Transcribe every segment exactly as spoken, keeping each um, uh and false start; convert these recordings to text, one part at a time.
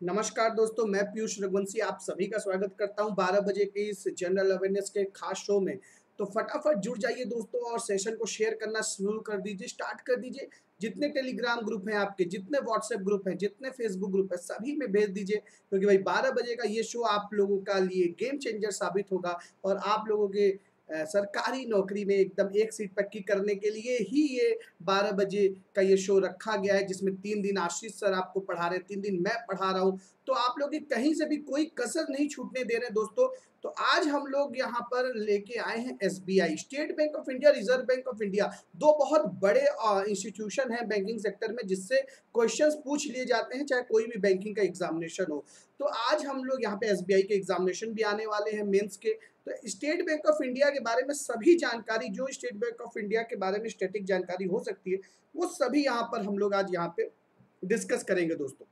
नमस्कार दोस्तों, मैं पीयूष रघुवंशी आप सभी का स्वागत करता हूं बारह बजे के इस जनरल अवेयरनेस के खास शो में। तो फटाफट जुड़ जाइए दोस्तों और सेशन को शेयर करना शुरू कर दीजिए, स्टार्ट कर दीजिए। जितने टेलीग्राम ग्रुप हैं आपके, जितने व्हाट्सएप ग्रुप हैं, जितने फेसबुक ग्रुप हैं, सभी में भेज दीजिए, क्योंकि भाई बारह बजे का ये शो आप लोगों का लिए गेम चेंजर साबित होगा और आप लोगों के अ, सरकारी नौकरी में एकदम एक सीट पक्की करने के लिए ही ये बारह बजे का ये शो रखा गया है, जिसमें तीन दिन आशीष सर आपको पढ़ा रहे हैं, तीन दिन मैं पढ़ा रहा हूँ। तो आप लोग की कहीं से भी कोई कसर नहीं छूटने दे रहे हैं दोस्तों। तो आज हम लोग यहाँ पर लेके आए हैं SBI, state bank of India, reserve bank of India, दो बहुत बड़े इंस्टीट्यूशन हैं बैंकिंग सेक्टर में, जिससे क्वेश्चंस पूछ लिए जाते हैं चाहे कोई भी बैंकिंग का एग्जामिनेशन हो। तो आज हम लोग यहाँ पे एसबीआई के एग्जामिनेशन भी आने वाले हैं, मेंस के। तो स्टेट बैंक ऑफ इंडिया के बारे में सभी जानकारी, जो स्टेट बैंक ऑफ इंडिया के बारे में स्टैटिक जानकारी हो सकती है, वो सभी यहाँ पर हम लोग आज यहाँ पे डिस्कस करेंगे दोस्तों।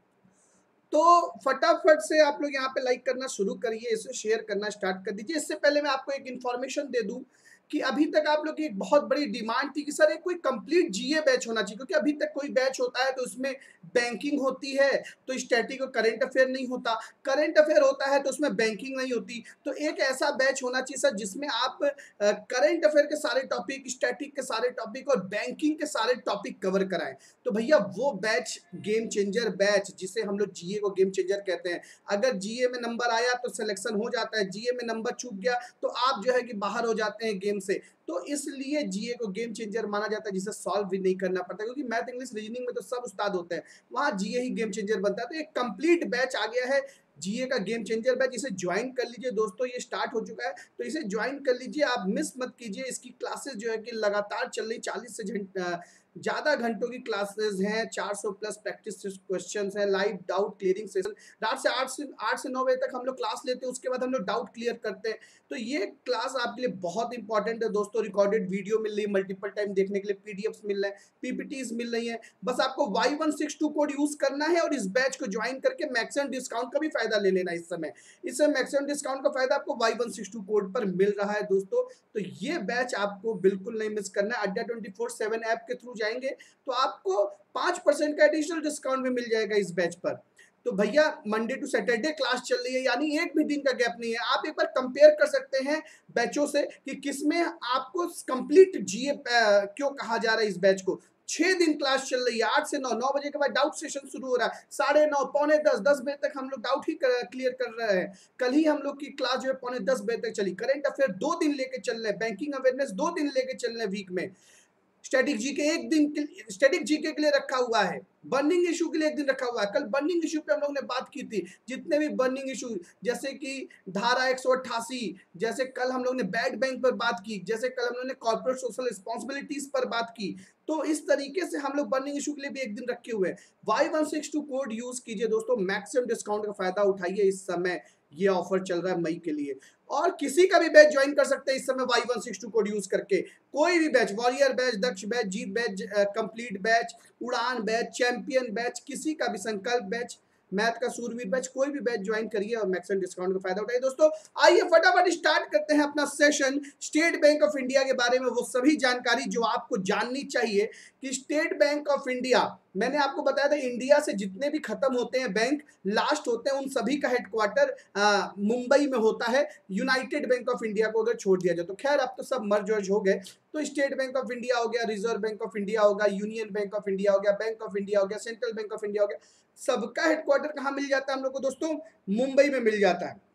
तो फटाफट से आप लोग यहाँ पे लाइक करना शुरू करिए, इसे शेयर करना स्टार्ट कर दीजिए। इससे पहले मैं आपको एक इन्फॉर्मेशन दे दूं कि अभी तक आप लोग की एक बहुत बड़ी डिमांड थी कि सर एक कोई कंप्लीट जीए बैच होना चाहिए, क्योंकि अभी तक कोई बैच होता है तो उसमें बैंकिंग होती है तो स्टैटिक और करंट अफेयर नहीं होता, करंट अफेयर होता है तो उसमें बैंकिंग नहीं होती। तो एक ऐसा बैच होना चाहिए सर जिसमें आप करंट अफेयर के सारे टॉपिक, स्टैटिक के सारे टॉपिक और बैंकिंग के सारे टॉपिक कवर कराएं। तो भैया वो बैच गेम चेंजर बैच, जिसे हम लोग जीए को गेम चेंजर कहते हैं। अगर जीए में नंबर आया तो सिलेक्शन हो जाता है, जीए में नंबर चूक गया तो आप जो है कि बाहर हो जाते हैं गेम से। तो इसलिए जीए को गेम चेंजर माना जाता है, जिसे सॉल्व भी नहीं करना पड़ता, क्योंकि मैथ, इंग्लिश, रीजनिंग में तो सब उस्ताद होते हैं, वहां जीए ही गेम चेंजर बनता है। तो एक कंप्लीट बैच आ गया है जीए का गेम चेंजर बैच, इसे ज्वाइन कर लीजिए दोस्तों। ये स्टार्ट हो चुका है तो इसे ज्वाइन कर लीजिए, आप मिस मत कीजिए। इसकी क्लासेस जो है कि लगातार चल रही, चालीस से ज्यादा घंटों की क्लासेस हैं, चार सौ प्लस प्रैक्टिस क्वेश्चंस हैं, लाइव डाउट क्लियरिंग सेशन। रात से आठ से आठ से नौ बजे तक हम लोग क्लास लेते हैं, उसके बाद हम लोग डाउट क्लियर करते हैं। तो ये क्लास आपके लिए बहुत इंपॉर्टेंट है दोस्तों। रिकॉर्डेड वीडियो मिल रही है, मल्टीपल टाइम देखने के लिए पीडीएफ्स मिल रहे हैं, पीपीटीज मिल रही है। बस आपको Y one six two code use करना है और इस बैच को ज्वाइन करके मैक्सिमम डिस्काउंट का भी फायदा ले लेना। इस समय इस समय मैक्सिमम डिस्काउंट का फायदा आपको Y one six two code पर मिल रहा है दोस्तों। तो ये बैच आपको बिल्कुल नहीं मिस करना है। Adda twenty four seven app के थ्रू जाएंगे तो आपको पांच परसेंट का एडिशनल डिस्काउंट भी मिल जाएगा इस बैच पर। तो भैया मंडे टू सैटरडे क्लास चल रही है, यानी एक भी दिन का गैप नहीं है। आप एक बार कंपेयर कर सकते हैं बैचों से कि किसमें आपको कंप्लीट जीए क्यों कहा जा रहा है। इस बैच को छह दिन क्लास चल रही है, आठ से नौ, नौ बजे के बाद डाउट सेशन शुरू हो रहा है, साढ़े नौ, पौने दस, दस बजे तक हम लोग डाउट ही क्लियर कर रहे हैं। कल ही हम लोग की क्लास जो है पौने दस बजे तक चली। करंट अफेयर दो दिन लेके चल रहे हैं, बैंकिंग अवेयरनेस दो दिन लेके चल रहे हैं वीक में, स्टैटिक जीके एक दिन के स्टैटिक जीके के लिए रखा हुआ है, बर्निंग इशू के लिए एक दिन रखा हुआ है। कल बर्निंग इशू पे हम लोग ने बात की थी, जितने भी बर्निंग इशू, जैसे कि धारा एक सौ अट्ठासी, जैसे कल हम लोग ने बैड बैंक पर बात की, जैसे कल हम लोग ने कॉर्पोरेट सोशल रिस्पॉन्सिबिलिटीज पर बात की। तो इस तरीके से हम लोग बर्निंग इशू के लिए भी एक दिन रखे हुए हैं। Y one six two code use कीजिए दोस्तों, मैक्सिमम डिस्काउंट का फायदा उठाइए। इस समय ये ऑफर चल रहा है मई के लिए, और किसी का भी बैच ज्वाइन कर सकते हैं इस समय Y one six two code use करके। कोई भी batch, warrior batch, Daksh batch, Jeet batch, complete batch, Udaan batch, champion batch, किसी का भी, संकल्प बैच, मैथ का सूरवीर बैच, कोई भी बैच ज्वाइन करिए और मैक्सिमम डिस्काउंट का फायदा उठाइए दोस्तों। आइए फटाफट स्टार्ट करते हैं अपना session state bank of India के बारे में, वो सभी जानकारी जो आपको जाननी चाहिए कि स्टेट बैंक ऑफ इंडिया, मैंने आपको बताया था इंडिया से जितने भी खत्म होते हैं बैंक, लास्ट होते हैं, उन सभी का हेडक्वार्टर मुंबई में होता है। यूनाइटेड बैंक ऑफ इंडिया को अगर छोड़ दिया जाए तो, खैर अब तो सब मर्ज वर्ज हो गए। तो स्टेट बैंक ऑफ इंडिया हो गया, रिजर्व बैंक ऑफ इंडिया होगा, यूनियन बैंक ऑफ इंडिया हो गया, बैंक ऑफ इंडिया हो गया, सेंट्रल बैंक ऑफ इंडिया हो गया, सबका हेडक्वार्टर कहाँ मिल जाता है हम लोग को दोस्तों? मुंबई में मिल जाता है।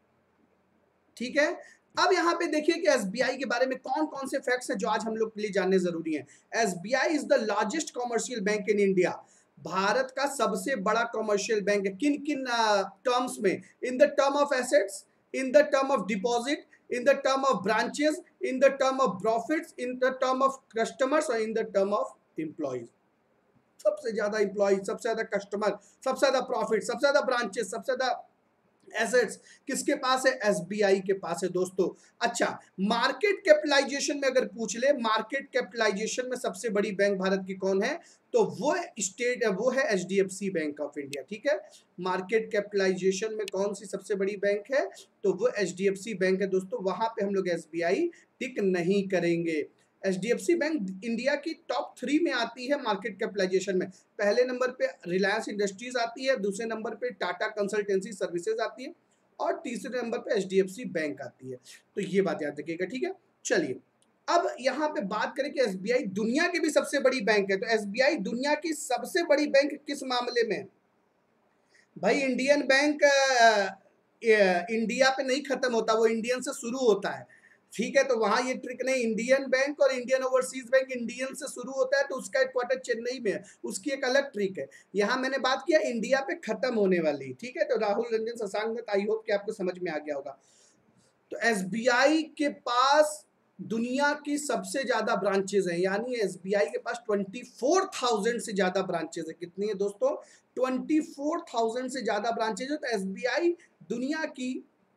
ठीक है, अब यहाँ पे देखिए कि एसबीआई के बारे में कौन कौन से फैक्ट्स हैं जो आज हम लोग के लिए जानने जरूरी हैं। SBI is the largest commercial bank in India, Bharat का सबसे बड़ा कॉमर्शियल बैंक है। किन किन टर्म्स में? In the term of assets, in the term of deposit, in the term of branches, in the term of profits, in the term of customers और in the term of employees। सबसे ज्यादा employ, सबसे ज्यादा customer, सबसे ज्यादा profit, सबसे ज्यादा branches, सबसे ज्यादा एसेट्स किसके पास है? एसबीआई के पास है दोस्तों। अच्छा, मार्केट कैपिटलाइजेशन में अगर पूछ ले, मार्केट कैपिटलाइजेशन में सबसे बड़ी बैंक भारत की कौन है? तो वो स्टेट वो है एचडीएफसी बैंक ऑफ इंडिया। ठीक है, मार्केट कैपिटलाइजेशन में कौन सी सबसे बड़ी बैंक है? तो वो एचडीएफसी बैंक है दोस्तों। वहां पे हम लोग एसबीआई टिक नहीं करेंगे। एचडीएफसी बैंक इंडिया की टॉप थ्री में आती है मार्केट कैपिटलाइजेशन में। पहले नंबर पे रिलायंस इंडस्ट्रीज आती है, दूसरे नंबर पे टाटा कंसल्टेंसी सर्विसेज आती है और तीसरे नंबर पे एचडीएफसी बैंक आती है। तो ये बात याद रखिएगा, ठीक है। चलिए अब यहाँ पे बात करें कि एसबीआई दुनिया की भी सबसे बड़ी बैंक है। तो एसबीआई दुनिया की सबसे बड़ी बैंक किस मामले में? भाई इंडियन बैंक इंडिया पे नहीं खत्म होता, वो इंडियन से शुरू होता है, ठीक है। तो वहां ये ट्रिक नहीं, इंडियन बैंक और इंडियन ओवरसीज बैंक इंडियन से शुरू होता है, तो उसका हेडक्वार्टर चेन्नई में है, उसकी एक अलग ट्रिक है। यहाँ मैंने बात किया इंडिया पे खत्म होने वाली, ठीक है। तो राहुल रंजन शशांक, आई होप कि आपको समझ में आ गया होगा। तो एसबीआई के पास दुनिया की सबसे ज्यादा ब्रांचेज हैं, यानी एसबीआई के पास चौबीस हज़ार से ज्यादा ब्रांचेज है। कितनी है दोस्तों? चौबीस हज़ार से ज्यादा ब्रांचेज है। तो एसबीआई दुनिया की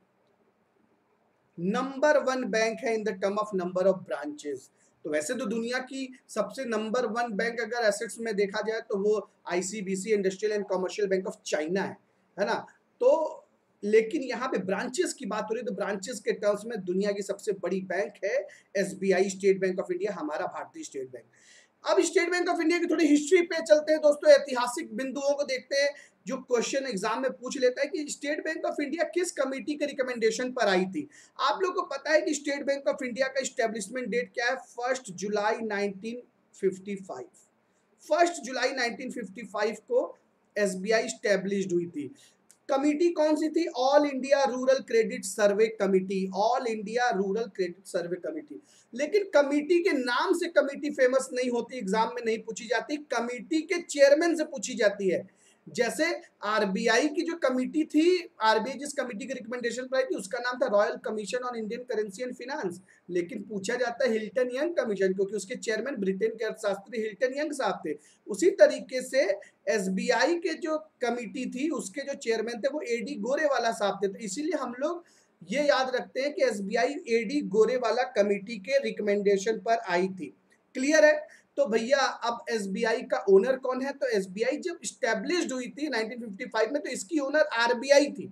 नंबर वन बैंक है in the term of number of branches. तो वैसे तो दुनिया की सबसे नंबर वन बैंक अगर एसेट्स में देखा जाए तो वो ICBC, industrial and commercial bank of China है, है ना। तो लेकिन यहाँ पे ब्रांचेस की बात हो रही है, तो ब्रांचेस के टर्म्स में दुनिया की सबसे बड़ी बैंक है SBI, state bank of India, हमारा भारतीय स्टेट बैंक। अब स्टेट बैंक ऑफ इंडिया की थोड़ी हिस्ट्री पे चलते हैं दोस्तों, ऐतिहासिक बिंदुओं को देखते हैं जो क्वेश्चन एग्जाम में पूछ लेता है कि स्टेट बैंक ऑफ इंडिया किस कमेटी के रिकमेंडेशन पर आई थी। आप लोगों को पता है कि स्टेट बैंक ऑफ इंडिया का एस्टेब्लिशमेंट डेट क्या है? First July nineteen fifty five. First July nineteen fifty five को एसबीआई स्टैब्लिश्ड हुई थी। कमिटी कौन सी थी? All India rural credit survey committee, all India rural credit survey committee. लेकिन कमिटी के नाम से कमिटी फेमस नहीं होती, एग्जाम में नहीं पूछी जाती, कमिटी के चेयरमैन से पूछी जाती है। जैसे आरबीआई की जो कमिटी थी, आरबीआई जिस कमिटी के रिकमेंडेशन पर आई थी उसका नाम था royal commission on Indian currency and finance, लेकिन पूछा जाता है हिल्टन यंग कमीशन, क्योंकि उसके चेयरमैन ब्रिटेन के अर्थशास्त्री हिल्टन यंग साहब थे। उसी तरीके से एसबीआई के जो कमिटी थी उसके जो चेयरमैन थे वो एडी गोरेवाला साहब थे। तो इसीलिए हम लोग ये याद रखते हैं कि एसबीआई एडी गोरेवाला कमिटी के रिकमेंडेशन पर आई थी। क्लियर है? तो भैया अब एसबीआई का ओनर कौन है? तो एसबीआई जब स्टैब्लिश्ड हुई थी नाइनटीन फिफ्टी फाइव में, तो इसकी ओनर आरबीआई थी।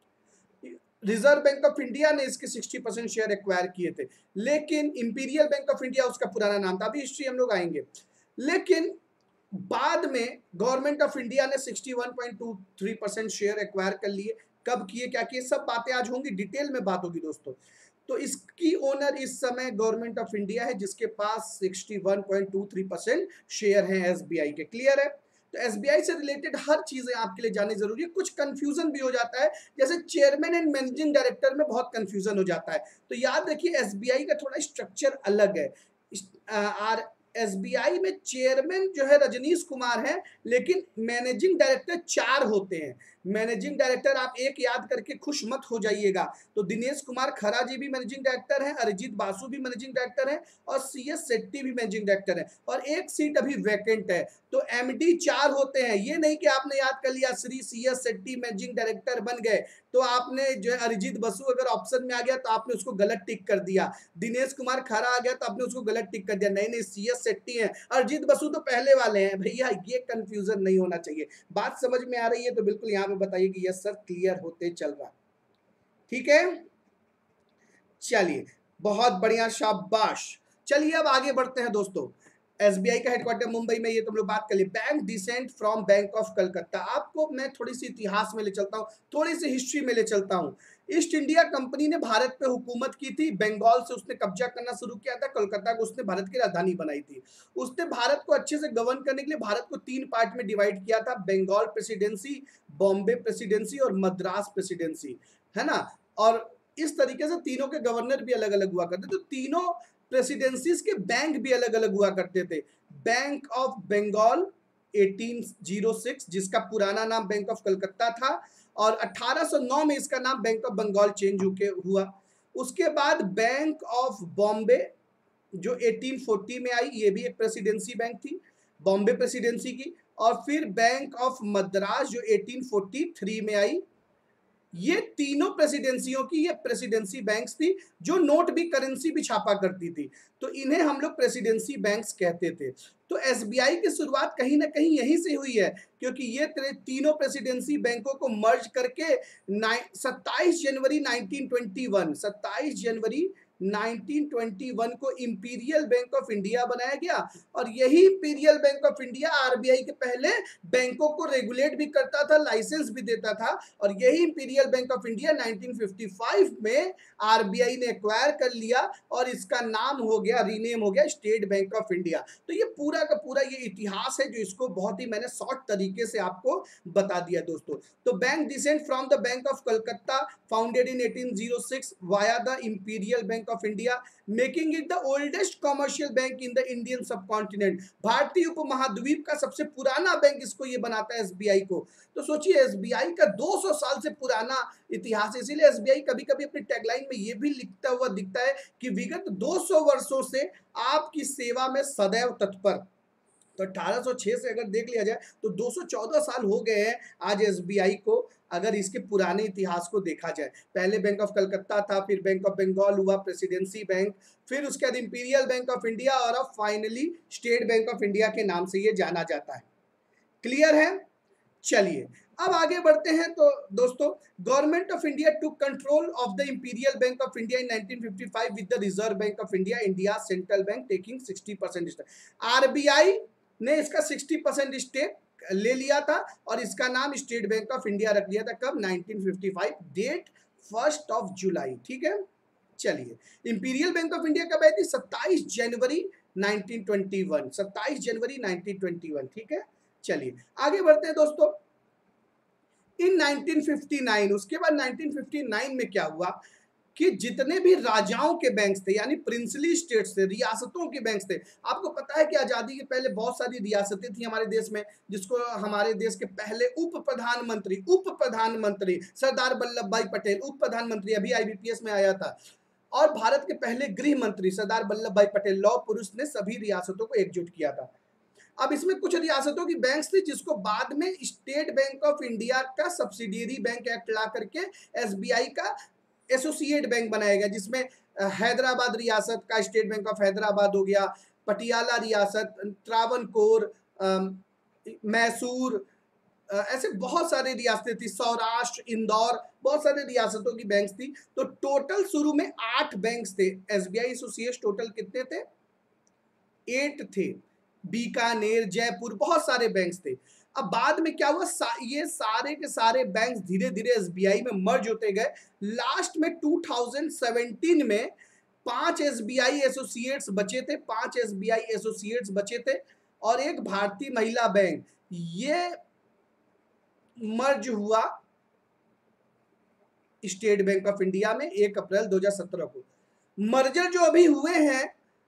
रिजर्व बैंक ऑफ इंडिया ने इसके साठ परसेंट शेयर एक्वायर किए थे, लेकिन इंपीरियल बैंक ऑफ इंडिया उसका पुराना नाम था, अभी हिस्ट्री हम लोग आएंगे। लेकिन बाद में गवर्नमेंट ऑफ इंडिया ने इकसठ पॉइंट दो तीन परसेंट शेयर एक्वायर कर लिए। कब किए, क्या किए, सब बातें आज होंगी, डिटेल में बात होगी दोस्तों। तो इसकी ओनर इस समय गवर्नमेंट ऑफ इंडिया है, जिसके पास इकसठ पॉइंट दो तीन परसेंट शेयर हैं एसबीआई के। क्लियर है? तो एसबीआई से रिलेटेड हर चीजें आपके लिए जाननी जरूरी है। कुछ कंफ्यूजन भी हो जाता है, जैसे चेयरमैन एंड मैनेजिंग डायरेक्टर में बहुत कंफ्यूजन हो जाता है। तो याद रखिए एसबीआई का थोड़ा स्ट्रक्चर अलग है। आर एसबीआई में चेयरमैन जो है रजनीश कुमार है, लेकिन मैनेजिंग डायरेक्टर चार होते हैं। मैनेजिंग डायरेक्टर आप एक याद करके खुश मत हो जाइएगा, तो दिनेश कुमार खरा जी भी मैनेजिंग डायरेक्टर हैं, अरिजीत बासु भी मैनेजिंग डायरेक्टर हैं और सी एस शेट्टी भी मैनेजिंग डायरेक्टर हैं, और एक सीट अभी वैकेंट है। तो एमडी चार होते हैं। ये नहीं कि आपने याद कर लिया Shri C S Shetty managing director बन गए तो आपने जो है अरिजीत बसु अगर ऑप्शन में आ गया तो आपने उसको गलत टिक कर दिया, दिनेश कुमार खरा आ गया तो आपने उसको गलत टिक कर दिया। नहीं नहीं, सी एस शेट्टी हैं, अरिजीत बसु तो पहले वाले हैं। भैया ये कंफ्यूजन नहीं होना चाहिए। बात समझ में आ रही है तो बिल्कुल यहाँ पे बताइए कि यस सर क्लियर होते चल रहा, ठीक है। चलिए बहुत बढ़िया, शाबाश। चलिए अब आगे बढ़ते हैं दोस्तों। एसबीआई का हेडक्वार्टर मुंबई में, ये तुम लोग बात कर ली। Bank descent from bank of Calcutta. आपको मैं थोड़ी सी इतिहास में ले चलता हूँ, थोड़ी सी हिस्ट्री में ले चलता हूँ। ईस्ट इंडिया कंपनी ने भारत पे हुकूमत की थी, बंगाल से उसने कब्जा करना शुरू किया था, कलकत्ता को उसने भारत की राजधानी बनाई थी। उसने भारत को अच्छे से गवर्न करने के लिए भारत को तीन पार्ट में डिवाइड किया था, बंगाल प्रेसिडेंसी, बॉम्बे प्रेसिडेंसी और मद्रास प्रेसिडेंसी, है ना। और इस तरीके से तीनों के गवर्नर भी अलग अलग हुआ करते, तो तीनों प्रेसिडेंसीज के बैंक भी अलग अलग हुआ करते थे। बैंक ऑफ बंगाल अठारह सौ छह, जिसका पुराना नाम बैंक ऑफ कलकत्ता था, और अठारह सौ नौ में इसका नाम बैंक ऑफ बंगाल चेंज होके हुआ। उसके बाद बैंक ऑफ बॉम्बे जो अठारह सौ चालीस में आई, ये भी एक प्रेसिडेंसी बैंक थी, बॉम्बे प्रेसिडेंसी की। और फिर बैंक ऑफ मद्रास जो अठारह सौ तैंतालीस में आई। ये तीनों प्रेसिडेंसियों की ये प्रेसिडेंसी बैंक्स थी जो नोट भी, करेंसी भी छापा करती थी, तो इन्हें हम लोग प्रेसिडेंसी बैंक्स कहते थे। तो एसबीआई की शुरुआत कहीं ना कहीं यहीं से हुई है, क्योंकि ये तीनों प्रेसिडेंसी बैंकों को मर्ज करके सत्ताईस जनवरी नाइनटीन ट्वेंटी वन, सत्ताईस जनवरी नाइनटीन ट्वेंटी वन को इंपीरियल बैंक ऑफ इंडिया बनाया गया और यही imperial bank of India RBI के पहले बैंकों को रेगुलेट भी करता था, लाइसेंस भी देता था और यही imperial bank of India nineteen fifty five में आरबीआई ने एक्वायर कर लिया और इसका नाम हो गया, रीनेम हो गया स्टेट बैंक ऑफ इंडिया। तो ये पूरा का पूरा ये इतिहास है जो इसको बहुत ही मैंने शॉर्ट तरीके से आपको बता दिया दोस्तों। तो bank descent from the bank of Calcutta founded in eighteen o six via the imperial bank of India making it the oldest commercial bank in the Indian subcontinent. भारतीय उपमहाद्वीप का सबसे पुराना बैंक इसको ये बनाता है एसबीआई को। तो सोचिए एसबीआई का दो सौ साल से पुराना इतिहास, इसीलिए एसबीआई कभी कभी अपनी टैगलाइन में ये भी लिखता हुआ दिखता है कि विगत दो सौ वर्षों से आपकी सेवा में सदैव तत्पर। तो अठारह सौ छह से अगर देख लिया जाए तो दो सौ चौदह साल हो गए हैं आज एसबीआई को, अगर इसके पुराने इतिहास को देखा जाए। पहले बैंक ऑफ कलकत्ता था, फिर बैंक ऑफ बंगाल हुआ, प्रेसिडेंसी बैंक, फिर उसके बाद इंपीरियल बैंक ऑफ इंडिया और अब finally state bank of India के नाम से ये जाना जाता है। क्लियर है? चलिए अब आगे बढ़ते हैं। तो दोस्तों government of India took control of the imperial bank of India in nineteen fifty five with the reserve bank of India, India central bank taking sixty percent stake. RBI ने इसका सिक्सटी परसेंट स्टेक ले लिया था और इसका नाम state bank of India रख लिया था। कब? Nineteen fifty five, date first of July. ठीक है, चलिए इंपीरियल बैंक ऑफ इंडिया कब आई थी? सत्ताईस जनवरी नाइनटीन ट्वेंटी वन, सत्ताईस जनवरी नाइनटीन ट्वेंटी वन। ठीक है, चलिए आगे बढ़ते हैं दोस्तों। इन नाइनटीन फिफ्टी नाइन, उसके बाद नाइनटीन फिफ्टी नाइन में क्या हुआ कि जितने भी राजाओं के बैंक थे यानी प्रिंसली स्टेट्स थे, रियासतों के बैंक थे। आपको पता है कि आजादी के पहले बहुत सारी रियासतें थी हमारे देश में, जिसको हमारे देश के पहले उप प्रधानमंत्री उप प्रधानमंत्री सरदार वल्लभ भाई पटेल, उप प्रधानमंत्री अभी आईबीपीएस में आया था, और भारत के पहले गृह मंत्री सरदार वल्लभ भाई पटेल, लौह पुरुष ने सभी रियासतों को एकजुट किया था। अब इसमें कुछ रियासतों की बैंक्स थी जिसको बाद में स्टेट बैंक ऑफ इंडिया का सब्सिडियरी बैंक एक्ट ला करके एसबीआई का एसोसिएट बैंक बनाया गया, जिसमें हैदराबाद रियासत का स्टेट बैंक ऑफ हैदराबाद हो गया, पटियाला रियासत, त्रावणकोर, मैसूर, ऐसे बहुत सारे रियासतें थी, सौराष्ट्र, इंदौर, बहुत सारे रियासतों की बैंक्स थी। तो टोटल शुरू में आठ बैंक्स थे एसबीआई एसोसिएट। टोटल कितने थे? एट थे। बीकानेर, जयपुर, बहुत सारे बैंक्स थे। अब बाद में क्या हुआ, सा, ये सारे के सारे बैंक्स धीरे धीरे एसबीआई में मर्ज होते गए। लास्ट में टू थाउजेंड सेवेंटीन में पांच एसबीआई एसोसिएट्स बचे थे, पांच एसबीआई एसोसिएट्स बचे थे और एक भारतीय महिला बैंक, ये मर्ज हुआ स्टेट बैंक ऑफ इंडिया में एक अप्रैल दो हजार सत्रह को। मर्जर जो अभी हुए हैं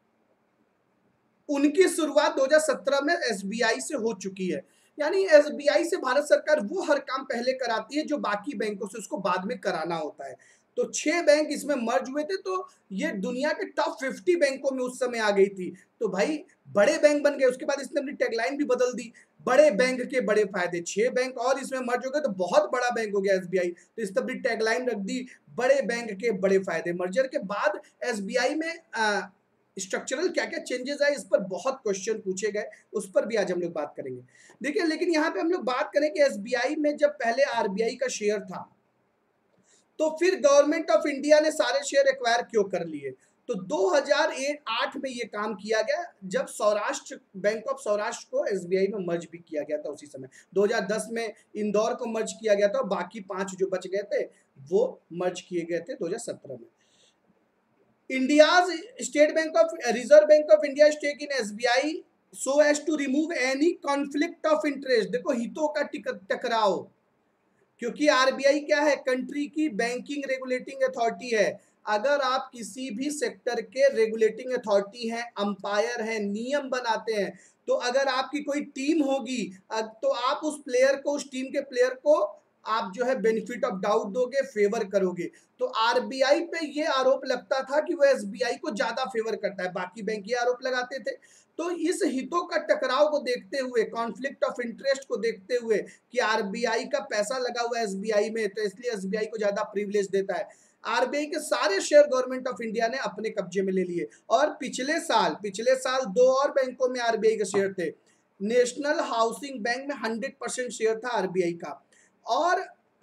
उनकी शुरुआत दो हजार सत्रह में एसबीआई से हो चुकी है। यानी एसबीआई से भारत सरकार वो हर काम पहले कराती है जो बाकी बैंकों से उसको बाद में कराना होता है। तो छह बैंक इसमें मर्ज हुए थे, तो ये दुनिया के टॉप फिफ्टी बैंकों में उस समय आ गई थी। तो भाई बड़े बैंक बन गए। उसके बाद इसने अपनी टैगलाइन भी बदल दी, बड़े बैंक के बड़े फायदे। छह बैंक और इसमें मर्ज हो गए तो बहुत बड़ा बैंक हो गया एसबीआई। तो इसने अपनी टैगलाइन रख दी, बड़े बैंक के बड़े फायदे। मर्जर के बाद एसबीआई में आ, स्ट्रक्चरल क्या क्या चेंजेस आए, इस पर बहुत क्वेश्चन पूछे गए, उस पर भी आज हम लोग बात करेंगे। देखिए लेकिन यहाँ पे हम लोग बात करें कि एसबीआई में जब पहले आरबीआई का शेयर था तो फिर गवर्नमेंट ऑफ इंडिया ने सारे शेयर एक्वायर क्यों कर लिए? तो दो हज़ार आठ में ये काम किया गया जब सौराष्ट्र बैंक ऑफ सौराष्ट्र को एसबीआई में मर्ज भी किया गया था। उसी समय दो हज़ार दस में इंदौर को मर्ज किया गया था, बाकी पांच जो बच गए थे वो मर्ज किए गए थे दो हज़ार सत्रह में। India's State Bank of Reserve Bank of India stake in S B I so as to remove any conflict of interest। देखो हितों का टकराव, क्योंकि आरबीआई क्या है? कंट्री की बैंकिंग रेगुलेटिंग अथॉरिटी है। अगर आप किसी भी सेक्टर के रेगुलेटिंग अथॉरिटी हैं, अंपायर हैं, नियम बनाते हैं, तो अगर आपकी कोई टीम होगी तो आप उस प्लेयर को, उस टीम के प्लेयर को आप जो है बेनिफिट ऑफ डाउट दोगे, फेवर करोगे। तो आरबीआई पे ये आरोप लगता था कि वो एसबीआई को ज्यादा फेवर करता है, बाकी बैंक ये आरोप लगाते थे। तो इस हितों का टकराव को देखते हुए, कॉन्फ्लिक्ट ऑफ इंटरेस्ट को देखते हुए कि आरबीआई का पैसा लगा हुआ है एसबीआई में, तो इसलिए एसबीआई को ज्यादा प्रिविलेज देता है। आरबीआई के सारे शेयर गवर्नमेंट ऑफ इंडिया ने अपने कब्जे में ले लिए। और पिछले साल पिछले साल दो और बैंकों में आरबीआई के शेयर थे। नेशनल हाउसिंग बैंक में हंड्रेड परसेंट शेयर था आरबीआई का, और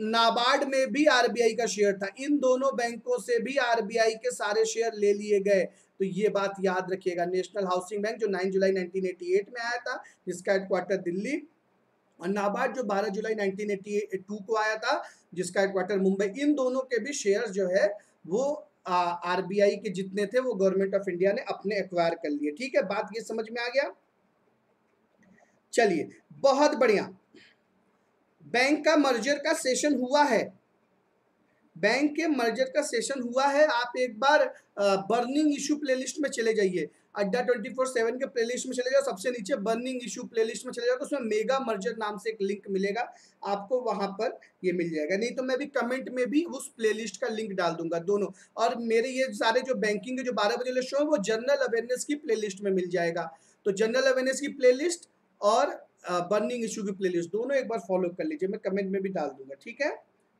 नाबार्ड में भी आरबीआई का शेयर था। इन दोनों बैंकों से भी आरबीआई के सारे शेयर ले लिए गए। तो ये बात याद रखिएगा। नेशनल हाउसिंग बैंक जो नौ जुलाई नाइनटीन एटी एट में आया था, जिसका हेडक्वार्टर दिल्ली, और नाबार्ड जो बारह जुलाई नाइनटीन एटी टू को आया था, जिसका हेडक्वार्टर मुंबई, इन दोनों के भी शेयर जो है वो आरबीआई के जितने थे वो गवर्नमेंट ऑफ इंडिया ने अपने एक्वायर कर लिए। ठीक है, बात ये समझ में आ गया। चलिए, बहुत बढ़िया। बैंक का मर्जर का सेशन हुआ है, बैंक के मर्जर का सेशन हुआ है। आप एक बार बर्निंग इशू प्लेलिस्ट में चले जाइए, अड्डा ट्वेंटी फोर सेवन के प्लेलिस्ट में चले जाओ, सबसे नीचे बर्निंग इशू प्लेलिस्ट में चले जाओ, तो उसमें मेगा मर्जर नाम से एक लिंक मिलेगा, आपको वहां पर ये मिल जाएगा। नहीं तो मैं भी कमेंट में भी उस प्लेलिस्ट का लिंक डाल दूंगा दोनों। और मेरे ये सारे जो बैंकिंग के जो बारह बजे वाले शो है वो जनरल अवेयरनेस की प्लेलिस्ट में मिल जाएगा। तो जनरल अवेयरनेस की प्लेलिस्ट और बर्निंग इशू की प्लेलिस्ट दोनों एक बार फॉलो कर लीजिए, मैं कमेंट में भी डाल दूंगा। ठीक है,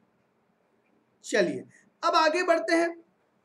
चलिए अब आगे बढ़ते हैं।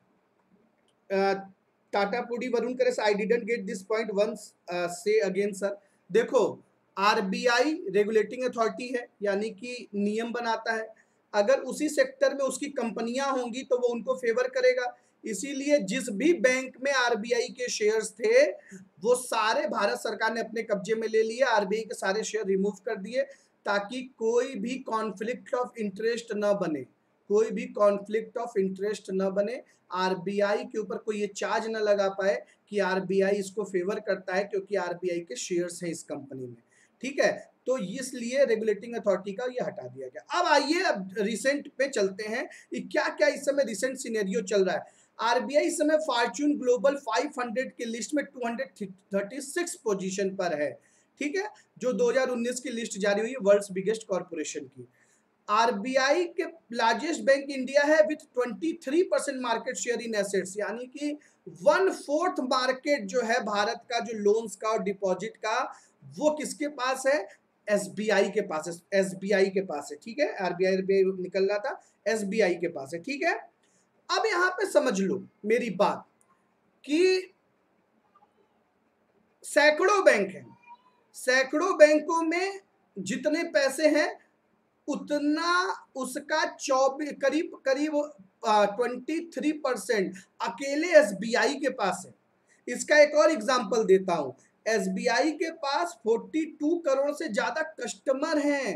टाटा पुडी वरुण करे, I didn't get this point once, say again sir. देखो, आरबीआई रेगुलेटिंग अथॉरिटी है, यानी कि नियम बनाता है। अगर उसी सेक्टर में उसकी कंपनियां होंगी तो वो उनको फेवर करेगा। इसीलिए जिस भी बैंक में आरबीआई के शेयर्स थे वो सारे भारत सरकार ने अपने कब्जे में ले लिए, आरबीआई के सारे शेयर रिमूव कर दिए, ताकि कोई भी कॉन्फ्लिक्ट ऑफ इंटरेस्ट न बने, कोई भी कॉन्फ्लिक्ट ऑफ इंटरेस्ट न बने, आरबीआई के ऊपर कोई ये चार्ज न लगा पाए कि आरबीआई इसको फेवर करता है क्योंकि आरबीआई के शेयर्स हैं इस कंपनी में। ठीक है, तो इसलिए रेगुलेटिंग अथॉरिटी का ये हटा दिया गया। अब आइए अब रिसेंट पे चलते हैं कि क्या क्या इस समय रिसेंट सिनेरियो चल रहा है। आरबीआई इस समय फॉर्च्यून ग्लोबल पाँच सौ के लिस्ट में दो सौ छत्तीस पोजीशन पर है। ठीक है, जो दो हज़ार उन्नीस की लिस्ट जारी हुई है वर्ल्ड्स बिगेस्ट कॉर्पोरेशन की। आरबीआई के लार्जेस्ट बैंक इंडिया है विथ तेईस percent market share in assets, यानी कि वन फोर्थ मार्केट जो है भारत का जो लोन्स का और डिपॉजिट का वो किसके पास है? एसबीआई के पास है, एसबीआई के पास है। ठीक है, आरबीआई निकल रहा था, एसबीआई के पास है। ठीक है, अब यहां पे समझ लो मेरी बात कि सैकड़ों बैंक हैं, सैकड़ों बैंकों में जितने पैसे हैं उतना उसका चौबीस करीब करीब तेईस परसेंट अकेले एसबीआई के पास है। इसका एक और एग्जांपल देता हूं, एसबीआई के पास बयालीस करोड़ से ज्यादा कस्टमर हैं।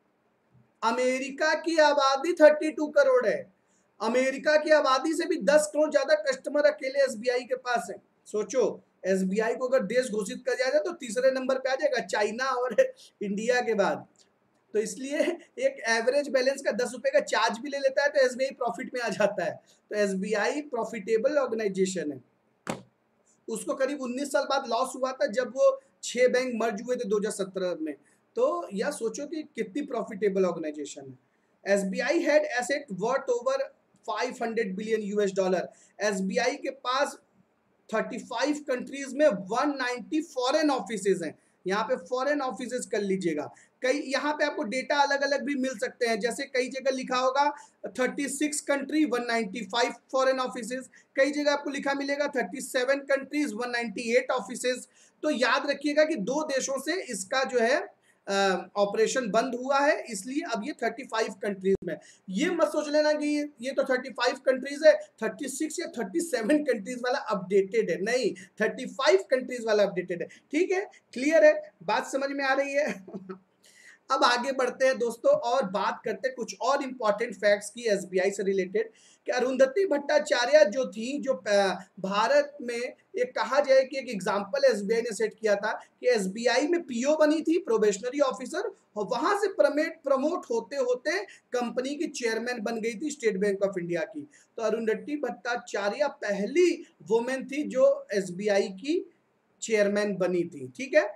अमेरिका की आबादी बत्तीस करोड़ है, अमेरिका की आबादी से भी दस करोड़ ज्यादा कस्टमर अकेले एसबीआई के पास है। सोचो, एसबीआई को अगर देश घोषित कर जाएगा तो तीसरे नंबर पे आ जाएगा, चाइना और इंडिया के बाद। तो इसलिए एक एवरेज बैलेंस का दस रुपए का चार्ज भी ले लेता है तो एसबीआई प्रॉफिट में आ जाता है। तो एसबीआई प्रॉफिटेबल ऑर्गेनाइजेशन है। उसको करीब उन्नीस साल बाद लॉस हुआ था जब वो छह बैंक मर्ज हुए थे दो हज़ार सत्रह में। तो यह सोचो कि कितनी प्रॉफिटेबल ऑर्गेनाइजेशन है। SBI had asset worth over पाँच सौ बिलियन यूएस डॉलर। एसबीआई के पास पैंतीस कंट्रीज में एक सौ नब्बे फॉरेन ऑफिसेज हैं। यहाँ पे फॉरेन ऑफिसेज कर लीजिएगा। कई यहाँ पे आपको डेटा अलग अलग भी मिल सकते हैं, जैसे कई जगह लिखा होगा छत्तीस कंट्री एक सौ पचानवे फॉरेन ऑफिसेज, कई जगह आपको लिखा मिलेगा सैंतीस कंट्रीज एक सौ अट्ठानवे ऑफिसेज। तो याद रखिएगा कि दो देशों से इसका जो है ऑपरेशन uh, बंद हुआ है, इसलिए अब ये पैंतीस कंट्रीज में। ये मत सोच लेना कि ये तो पैंतीस कंट्रीज है, छत्तीस या सैंतीस कंट्रीज वाला अपडेटेड है, नहीं, पैंतीस कंट्रीज वाला अपडेटेड है। ठीक है, क्लियर है, बात समझ में आ रही है? अब आगे बढ़ते हैं दोस्तों और बात करते हैं कुछ और इंपॉर्टेंट फैक्ट्स की एसबीआई से रिलेटेड। कि अरुंधति भट्टाचार्य जो थी, जो भारत में एक कहा जाए कि एक एग्जांपल एसबीआई ने सेट किया था कि एसबीआई में पीओ बनी थी, प्रोबेशनरी ऑफिसर, और वहां से प्रमेट प्रमोट होते होते कंपनी की चेयरमैन बन गई थी स्टेट बैंक ऑफ इंडिया की। तो अरुंधति भट्टाचार्य पहली वुमेन थी जो एसबीआई की चेयरमैन बनी थी। ठीक है,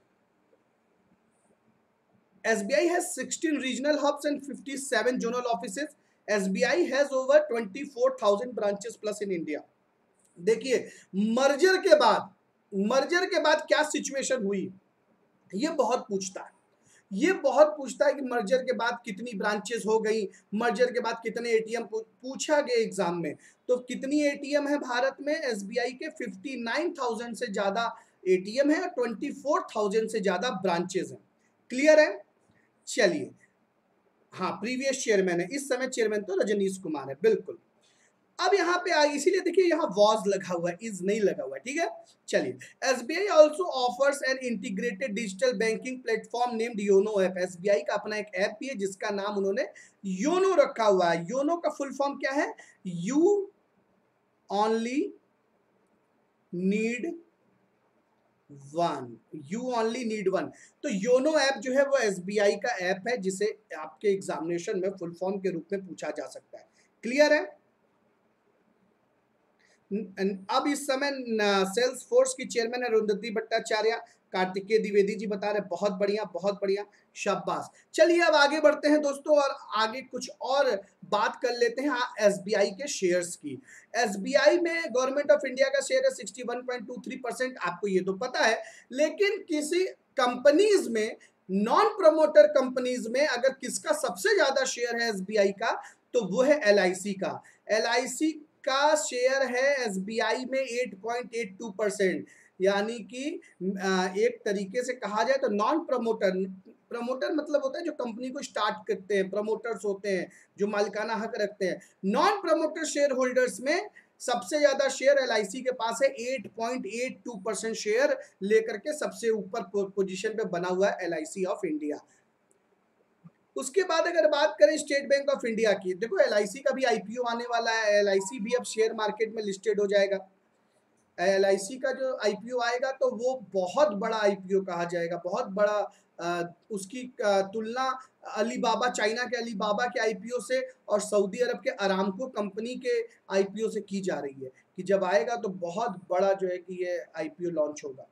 S B I has sixteen regional hubs and fifty-seven zonal offices. S B I has over twenty-four thousand branches plus in India. देखिए, मर्जर के बाद मर्जर के बाद क्या सिचुएशन हुई, ये बहुत पूछता है, ये बहुत पूछता है कि मर्जर के बाद कितनी ब्रांचेस हो गई, मर्जर के बाद कितने एटीएम पूछा गया एग्जाम में। तो कितनी एटीएम है भारत में? एसबीआई के उनसठ हज़ार से ज्यादा एटीएम है और चौबीस हज़ार से ज्यादा ब्रांचेस हैं। क्लियर है? चलिए, हाँ, प्रीवियस चेयरमैन है, इस समय चेयरमैन तो रजनीश कुमार है, बिल्कुल। अब यहाँ पे आ इसीलिए देखिए यहाँ वॉज लगा हुआ है, इज नहीं लगा हुआ है, ठीक है। चलिए, SBI also offers an integrated digital banking platform named YONO app. SBI का अपना एक ऐप भी है जिसका नाम उन्होंने योनो रखा हुआ है। योनो का फुल फॉर्म क्या है? You only need one, you only need one. तो योनो ऐप जो है वो एसबीआई का ऐप है जिसे आपके एग्जामिनेशन में फुल फॉर्म के रूप में पूछा जा सकता है। क्लियर है? अब इस समय सेल्स फोर्स की चेयरमैन है अरुंधति भट्टाचार्य। कार्तिकेय द्विवेदी जी बता रहे बहुत बढ़िया, बहुत बढ़िया, शाबाश। चलिए अब आगे बढ़ते हैं दोस्तों और आगे कुछ और बात कर लेते हैं एसबीआई के शेयर्स की। एसबीआई में गवर्नमेंट ऑफ इंडिया का शेयर है sixty one point two three percent, आपको ये तो पता है। लेकिन किसी कंपनीज में, नॉन प्रमोटर कंपनीज में अगर किसका सबसे ज्यादा शेयर है एसबीआई का, तो वो है एलआईसी का। एलआईसी का शेयर है एसबीआई में eight point eight two percent, यानी कि एक तरीके से कहा जाए तो नॉन प्रमोटर, प्रमोटर मतलब होता है जो कंपनी को स्टार्ट करते हैं, प्रमोटर्स होते हैं जो मालिकाना हक रखते हैं। नॉन प्रमोटर शेयर होल्डर्स में सबसे ज्यादा शेयर एलआईसी के पास है, eight point eight two percent share लेकर के सबसे ऊपर पोजीशन पे बना हुआ है एलआईसी ऑफ इंडिया। उसके बाद अगर बात करें स्टेट बैंक ऑफ इंडिया की, देखो एलआईसी का भी आईपीओ आने वाला है, एलआईसी भी अब शेयर मार्केट में लिस्टेड हो जाएगा। एलआईसी का जो आईपीओ आएगा तो वो बहुत बड़ा आईपीओ कहा जाएगा, बहुत बड़ा। आ, उसकी तुलना अलीबाबा, चाइना के अलीबाबा के आईपीओ से और सऊदी अरब के अरामको कंपनी के आईपीओ से की जा रही है कि जब आएगा तो बहुत बड़ा जो है कि ये आईपीओ लॉन्च होगा।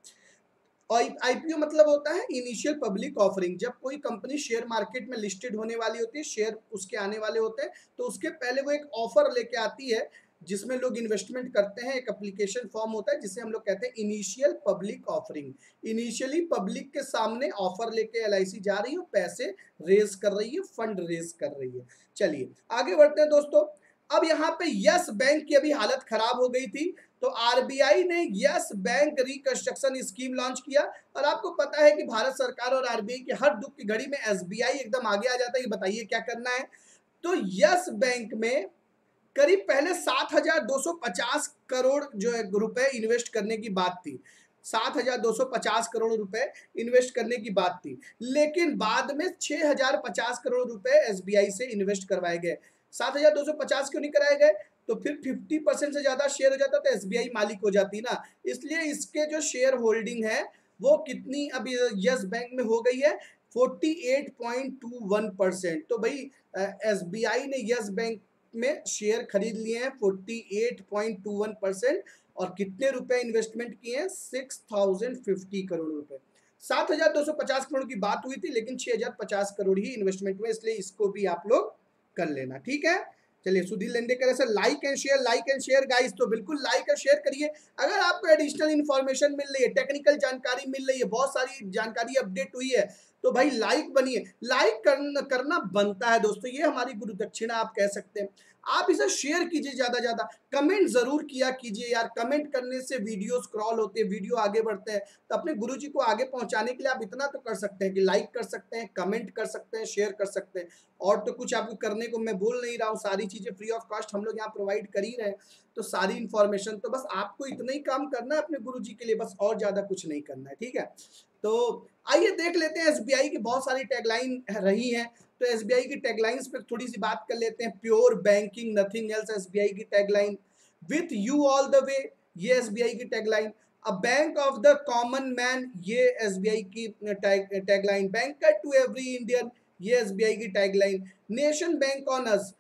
आईपीओ मतलब होता है इनिशियल पब्लिक ऑफरिंग। जब कोई कंपनी शेयर मार्केट में लिस्टेड होने वाली होती है, शेयर उसके आने वाले होते हैं, तो उसके पहले वो एक ऑफर लेके आती है जिसमें लोग इन्वेस्टमेंट करते हैं। एक एप्लीकेशन फॉर्म होता है जिसे हम लोग कहते हैं initial public offering. Initially public के सामने ऑफर लेके एलआईसी जा रही है, पैसे रेज कर रही है, फंड रेज कर रही है। चलिए आगे बढ़ते हैं दोस्तों। अब यहाँ पे यस बैंक की अभी हालत खराब हो गई थी, तो आरबीआई ने Yes Bank reconstruction scheme launch किया। और आपको पता है कि भारत सरकार और आरबीआई के हर दुख की घड़ी में एसबीआई एकदम आगे आ जाता है, ये बताइए क्या करना है। तो यस बैंक में करीब पहले सात हजार दो सौ पचास करोड़ जो है रुपए इन्वेस्ट करने की बात थी, सात हजार दो सौ पचास करोड़ रुपए इन्वेस्ट करने की बात थी। लेकिन बाद में छह हजार पचास करोड़ रुपए एसबीआई से इन्वेस्ट करवाए गए। सात हजार दो सौ पचास क्यों नहीं कराए गए? तो फिर पचास परसेंट से ज्यादा शेयर हो जाता तो एसबीआई मालिक हो जाती ना, इसलिए इसके जो शेयर होल्डिंग है वो कितनी अभी यस बैंक में हो गई है, अड़तालीस पॉइंट टू वन परसेंट। तो भाई एसबीआई ने यस बैंक में शेयर खरीद लिए हैं अड़तालीस पॉइंट टू वन परसेंट और कितने रुपए इन्वेस्टमेंट किए हैं? सिक्स थाउजेंड फिफ्टी करोड़ रुपए। सात हजार दो सौ पचास करोड़ की बात हुई थी लेकिन छह हजार पचास करोड़ ही इन्वेस्टमेंट हुए, इसलिए इसको भी आप लोग कर लेना, ठीक है। चलिए सुधीर लेंडेकर ऐसे like and share, like and share guys, तो बिल्कुल लाइक और शेयर करिए। अगर आपको एडिशनल इन्फॉर्मेशन मिल रही है, टेक्निकल जानकारी मिल रही है, बहुत सारी जानकारी अपडेट हुई है, तो भाई लाइक बनिए। लाइक करना करना बनता है दोस्तों, ये हमारी गुरु दक्षिणा आप कह सकते हैं। आप इसे शेयर कीजिए, ज्यादा ज्यादा कमेंट जरूर किया कीजिए यार, कमेंट करने से वीडियो स्क्रॉल होते हैं, वीडियो आगे बढ़ते हैं। तो अपने गुरुजी को आगे पहुंचाने के लिए आप इतना तो कर सकते हैं कि लाइक कर सकते हैं, कमेंट कर सकते हैं, शेयर कर सकते हैं, और तो कुछ आपको करने को मैं बोल नहीं रहा हूँ। सारी चीजें फ्री ऑफ कॉस्ट हम लोग यहाँ प्रोवाइड कर ही रहे हैं, तो सारी इन्फॉर्मेशन तो बस आपको इतना ही काम करना है अपने गुरुजी के लिए, बस और ज्यादा कुछ नहीं करना है, ठीक है। तो आइए देख लेते हैं एसबीआई की बहुत सारी टैगलाइन रही हैं, तो एसबीआई की टैगलाइंस पे थोड़ी सी बात कर लेते हैं। Pure banking nothing else SBI की tagline, with you all the way ये एसबीआई की tagline, a bank of the common man ये एसबीआई की tagline, banker to every Indian ये एसबीआई की tagline, nation bank on us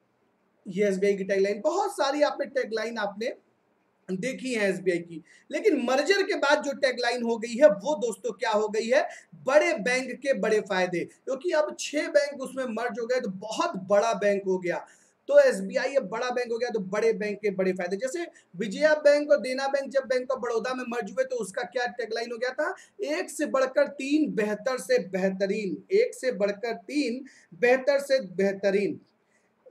ये SBI की tagline. बहुत सारी आपने टैगलाइन आपने देखी है एसबीआई की। लेकिन मर्जर के बाद जो टैगलाइन हो गई है वो दोस्तों क्या हो गई है? बड़े बैंक के बड़े फायदे, क्योंकि अब छह बैंक उसमें मर्ज हो गए तो बहुत बड़ा बैंक हो गया। तो एसबीआई अब बड़ा बैंक हो गया तो बड़े बैंक के बड़े फायदे। जैसे विजया बैंक और देना बैंक जब बैंक ऑफ बड़ौदा में मर्ज हुए तो उसका क्या टैगलाइन हो गया था? एक से बढ़कर तीन, बेहतर से बेहतरीन, एक से बढ़कर तीन, बेहतर से बेहतरीन।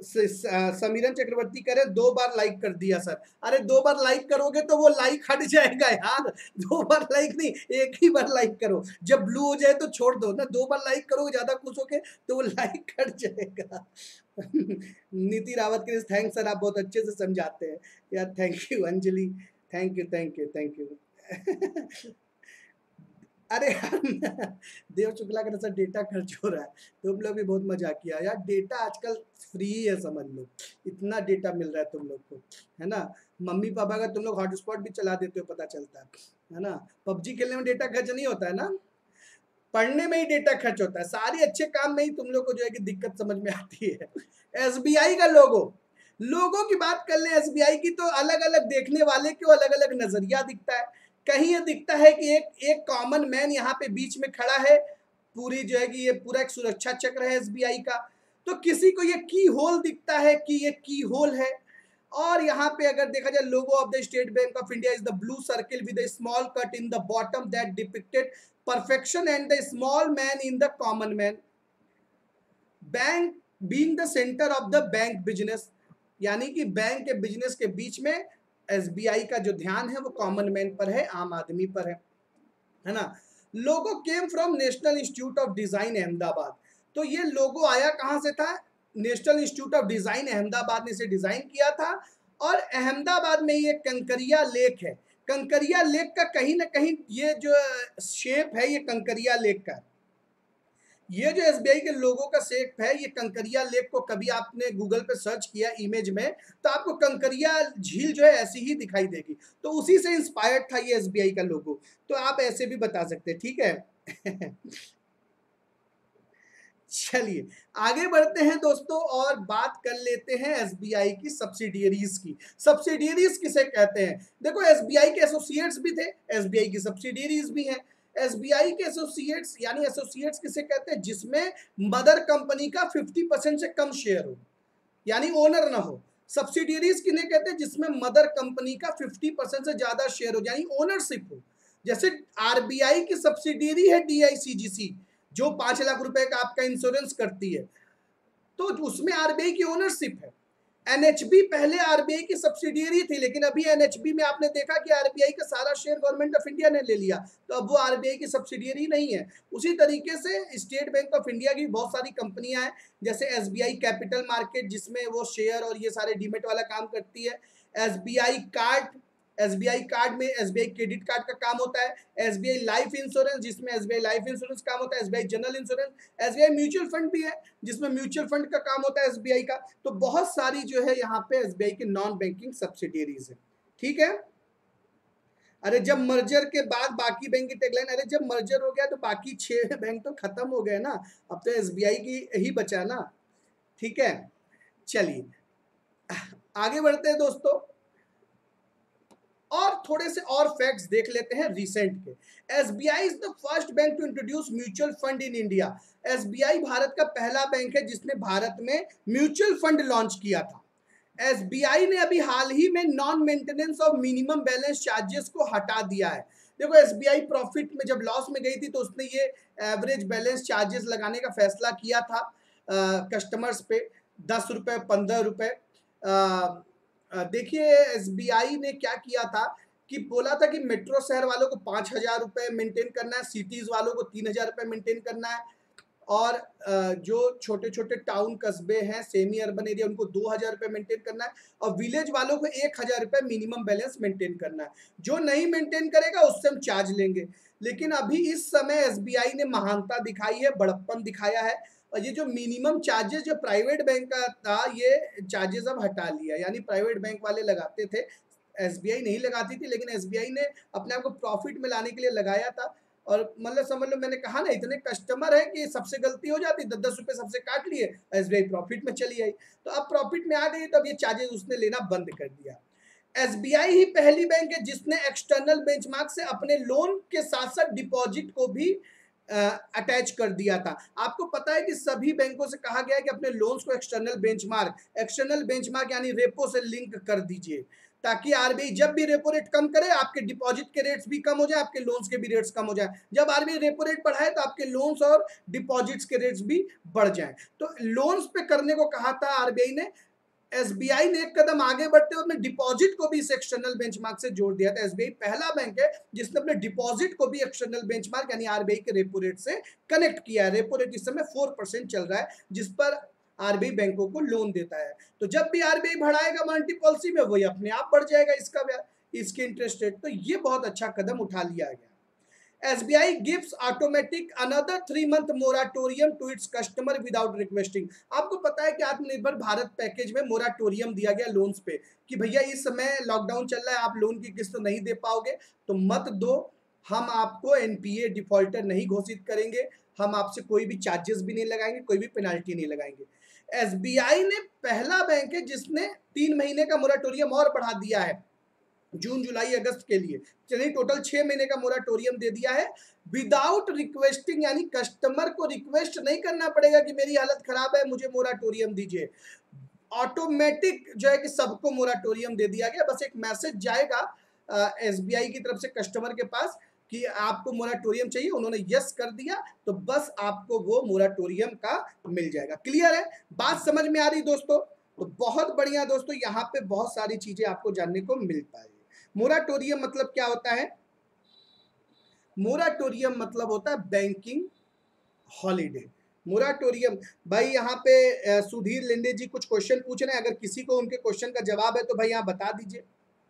समीरन चक्रवर्ती करे दो बार लाइक कर दिया सर। अरे दो बार लाइक करोगे तो वो लाइक हट जाएगा यार, दो बार लाइक नहीं, एक ही बार लाइक करो, जब ब्लू हो जाए तो छोड़ दो ना, दो बार लाइक करोगे ज्यादा खुश होके तो वो लाइक हट जाएगा। नीति रावत के थैंक्स सर, आप बहुत अच्छे से समझाते हैं यार, thank you Anjali, thank you thank you thank you. अरे यार देव शुक्ला का सर डेटा खर्च हो रहा है, तुम लोग भी बहुत मजा किया यार, डेटा आजकल फ्री है समझ लो, इतना डेटा मिल रहा है तुम लोग को, है ना। मम्मी पापा का तुम लोग हॉटस्पॉट भी चला देते हो पता चलता है, है ना। पबजी खेलने में डेटा खर्च नहीं होता है ना, पढ़ने में ही डेटा खर्च होता है, सारे अच्छे काम में ही तुम लोग को जो है कि दिक्कत समझ में आती है। एसबीआई का लोगो, लोगों की बात कर ले एसबीआई की तो अलग अलग देखने वाले को अलग अलग नजरिया दिखता है। कहीं ये दिखता है कि एक एक कॉमन मैन यहाँ पे बीच में खड़ा है, पूरी जो है कि ये पूरा एक सुरक्षा चक्र है एसबीआई का, तो किसी को ये की होल दिखता है कि ये की होल है। और यहाँ पे अगर देखा जाए logo of the State bank of India is the blue circle with a small cut in the bottom that depicted perfection and the small man in the common man, bank being the centre of the bank business, यानी कि bank के business के बीच में SBI का जो ध्यान है वो कॉमन मैन पर है, आम आदमी पर है, है ना। Logo came from National Institute of Design Ahmedabad, तो ये लोगो आया कहां से था, National Institute of Design Ahmedabad ने इसे डिजाइन किया था। और अहमदाबाद में ये कंकरिया लेक है, कंकरिया लेक का कहीं ना कहीं ये जो शेप है ये कंकरिया लेक का, ये जो एसबीआई के लोगों का शेप है ये कंकरिया लेक को कभी आपने गूगल पे सर्च किया इमेज में तो आपको कंकरिया झील जो है ऐसी ही दिखाई देगी, तो उसी से इंस्पायर्ड था ये एसबीआई का लोगो, तो आप ऐसे भी बता सकते हैं, ठीक है। चलिए आगे बढ़ते हैं दोस्तों और बात कर लेते हैं एसबीआई की सब्सिडियरीज की। सब्सिडियरीज किसे कहते हैं, देखो एसबीआई के एसोसिएट्स भी थे, एसबीआई की सब्सिडियरीज भी हैं। एसबीआई के एसोसिएट्स यानी एसोसिएट्स किसे कहते हैं, जिसमें मदर कंपनी का पचास परसेंट से कम शेयर हो, यानी ओनर ना हो। सब्सिडियरीज किन्हें कहते हैं, जिसमें मदर कंपनी का पचास परसेंट से ज्यादा शेयर हो, यानी ओनरशिप हो। जैसे आरबीआई की सब्सिडियरी है डीआईसीजीसी जो पांच लाख रुपए का आपका इंश्योरेंस करती है, तो उसमें आरबीआई की ओनरशिप है। एनएचबी पहले आरबीआई की सब्सिडियरी थी, लेकिन अभी एनएचबी में आपने देखा कि आरबीआई का सारा शेयर गवर्नमेंट ऑफ इंडिया ने ले लिया, तो अब वो आरबीआई की सब्सिडियरी नहीं है। उसी तरीके से स्टेट बैंक ऑफ इंडिया की बहुत सारी कंपनियां हैं, जैसे एसबीआई कैपिटल मार्केट जिसमें वो शेयर और ये सारे डीमेट वाला काम करती है, एसबीआई कार्ड, एसबीआई कार्ड में एसबीआई क्रेडिट कार्ड का काम होता है, एसबीआई लाइफ इंश्योरेंस जिसमें एसबीआई लाइफ इंश्योरेंस काम होता है, SBI general insurance, SBI mutual fund भी है जिसमें म्यूचुअल फंड का काम होता है एसबीआई का। तो बहुत सारी जो है यहाँ पे एसबीआई की नॉन बैंकिंग सब्सिडियरीज है, ठीक है। अरे जब मर्जर के बाद बाकी बैंक की टैगलाइन, अरे जब मर्जर हो गया तो बाकी छह बैंक तो खत्म हो गए ना, अब तो एसबीआई की ही बचा ना, ठीक है। चलिए आगे बढ़ते हैं दोस्तों और थोड़े से और फैक्ट्स देख लेते हैं रिसेंट के। SBI is the first bank to introduce mutual fund in India, SBI Bharat का पहला बैंक है जिसने भारत में म्यूचुअल फंड लॉन्च किया था। एसबीआई ने अभी हाल ही में non maintenance of minimum balance charges को हटा दिया है। देखो एसबीआई प्रॉफिट में जब लॉस में गई थी तो उसने ये एवरेज बैलेंस चार्जेस लगाने का फैसला किया था कस्टमर्स पे, दस रुपए पंद्रह रुपए। देखिए एसबीआई ने क्या किया था कि बोला था कि मेट्रो शहर वालों को पाँच हजार रुपये मेंटेन करना है, सिटीज वालों को तीन हजार रुपये मेंटेन करना है, और जो छोटे छोटे टाउन कस्बे हैं सेमी अर्बन एरिया उनको दो हजार रुपये मेंटेन करना है, और विलेज वालों को एक हजार रुपये मिनिमम बैलेंस मेंटेन करना है। जो नहीं मेंटेन करेगा उससे हम चार्ज लेंगे। लेकिन अभी इस समय एसबीआई ने महानता दिखाई है, बड़प्पन दिखाया है, और ये जो मिनिमम चार्जेस जो प्राइवेट बैंक का था ये चार्जेस अब हटा लिया, यानी प्राइवेट बैंक वाले लगाते थे, एसबीआई नहीं लगाती थी, लेकिन एसबीआई ने अपने आप को प्रॉफिट में लाने के लिए लगाया था। और मतलब समझ लो मैंने कहा ना इतने कस्टमर है कि सबसे गलती हो जाती, दस दस रुपये सबसे काट लिए, एसबीआई प्रॉफिट में चली आई, तो अब प्रॉफिट में आ गई तो अब ये चार्जेस उसने लेना बंद कर दिया। एसबीआई ही पहली बैंक है जिसने एक्सटर्नल बेंचमार्क से अपने लोन के साथ साथ डिपॉजिट को भी अटैच कर दिया था। आपको पता है कि सभी बैंकों से कहा गया है कि अपने लोन्स को एक्सटर्नल बेंचमार्क, एक्सटर्नल बेंचमार्क यानी रेपो से लिंक कर दीजिए, ताकि आरबीआई जब भी रेपो रेट कम करे आपके डिपॉजिट के रेट्स भी कम हो जाए, आपके लोन्स के भी रेट्स कम हो जाए। जब आरबीआई रेपो रेट बढ़ाए तो आपके लोन्स और डिपॉजिट्स के रेट्स भी बढ़ जाएं। तो लोन्स पे करने को कहा था आरबीआई ने। एसबीआई ने एक कदम आगे बढ़ते हुए अपने डिपॉजिट को भी इस एक्सटर्नल बेंचमार्क से जोड़ दिया था। एसबीआई पहला बैंक है जिसने अपने डिपॉजिट को भी एक्सटर्नल बेंचमार्क यानी आरबीआई के रेपो रेट से कनेक्ट किया है। रेपो रेट इस समय फोर परसेंट चल रहा है जिस पर आरबीआई बैंकों को लोन देता है। तो जब भी आरबीआई बढ़ाएगा मॉनेटरी पॉलिसी में वही अपने आप बढ़ जाएगा इसका इसके इंटरेस्ट रेट। तो ये बहुत अच्छा कदम उठा लिया गया। S B I gives automatic another three month moratorium to its customer without requesting। आपको पता है कि आत्मनिर्भर भारत पैकेज में मोराटोरियम दिया गया लोन्स पे कि भैया इस समय लॉकडाउन चल रहा है, आप लोन की किस्त नहीं दे पाओगे तो मत दो, हम आपको एनपीए डिफॉल्टर नहीं घोषित करेंगे, हम आपसे कोई भी चार्जेस भी नहीं लगाएंगे, कोई भी पेनाल्टी नहीं लगाएंगे। एसबीआई ने पहला बैंक है जिसने तीन महीने का मोराटोरियम और बढ़ा दिया है जून जुलाई अगस्त के लिए। चलिए टोटल छह महीने का मोराटोरियम दे दिया है विदाउट रिक्वेस्टिंग, यानी कस्टमर को रिक्वेस्ट नहीं करना पड़ेगा कि मेरी हालत खराब है मुझे मोराटोरियम दीजिए। ऑटोमेटिक जो है कि सबको मोराटोरियम दे दिया गया। बस एक मैसेज जाएगा एसबीआई की तरफ से कस्टमर के पास कि आपको मोराटोरियम चाहिए, उन्होंने यस कर दिया तो बस आपको वो मोराटोरियम का मिल जाएगा। क्लियर है, बात समझ में आ रही दोस्तों? तो बहुत बढ़िया दोस्तों, यहाँ पे बहुत सारी चीजें आपको जानने को मिल पाएगी। मोराटोरियम मतलब क्या होता है? मोराटोरियम मतलब होता है बैंकिंग हॉलीडे। मोराटोरियम भाई यहाँ पे सुधीर लिंडे जी कुछ क्वेश्चन पूछ रहे हैं, अगर किसी को उनके क्वेश्चन का जवाब है तो भाई यहाँ बता दीजिए,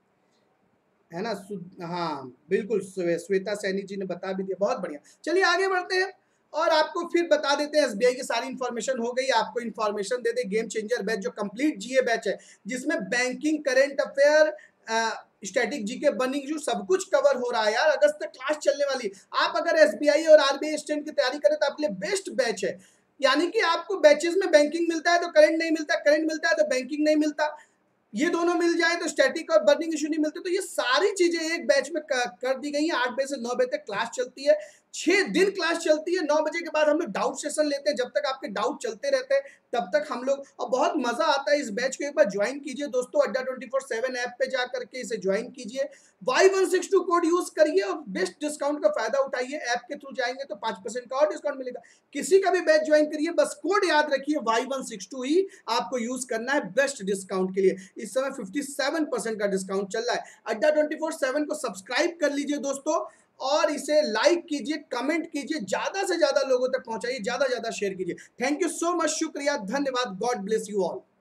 है ना? हाँ बिल्कुल, श्वेता सैनी जी ने बता भी दिया, बहुत बढ़िया। चलिए आगे बढ़ते हैं और आपको फिर बता देते हैं एसबीआई की सारी इंफॉर्मेशन हो गई। आपको इंफॉर्मेशन दे दे गेम चेंजर बैच जो कंप्लीट जीए बैच है जिसमें banking, current affair, static GK, burning issue सब कुछ कवर हो रहा है यार। अगस्त तक क्लास चलने वाली। आप अगर एसबीआई और आरबीआई स्टैंड की तैयारी करें तो आपके लिए बेस्ट बैच है। यानी कि आपको बैचेस में बैंकिंग मिलता है तो करंट नहीं मिलता, करंट मिलता है तो बैंकिंग नहीं मिलता, ये दोनों मिल जाए तो स्टैटिक और बर्निंग इशू नहीं मिलते। तो ये सारी चीजें एक बैच में कर दी गई हैं। आठ बजे से नौ बजे तक क्लास चलती है, छह दिन क्लास चलती है। नौ बजे के बाद हम लोग डाउट सेशन लेते हैं, जब तक आपके डाउट चलते रहते हैं तब तक हम लोग, और बहुत मजा आता है इस बैच को। एक बार ज्वाइन कीजिए दोस्तों, अड्डा ट्वेंटी फोर सेवन ऐप पे जा करके इसे ज्वाइन कीजिए, Y one six two code use करिए और बेस्ट डिस्काउंट का फायदा उठाइए। ऐप के थ्रू जाएंगे तो पांच परसेंट का और डिस्काउंट मिलेगा। किसी का भी बैच ज्वाइन करिए, बस कोड याद रखिए वाई वन सिक्स टू ही आपको यूज करना है बेस्ट डिस्काउंट के लिए। इस समय फिफ्टी सेवन परसेंट का डिस्काउंट चल रहा है। अड्डा ट्वेंटी फोर सेवन को सब्सक्राइब कर लीजिए दोस्तों और इसे लाइक कीजिए, कमेंट कीजिए, ज्यादा से ज्यादा लोगों तक पहुंचाइए, ज्यादा ज्यादा शेयर कीजिए। थैंक यू सो मच, शुक्रिया, धन्यवाद, गॉड ब्लेस यू ऑल।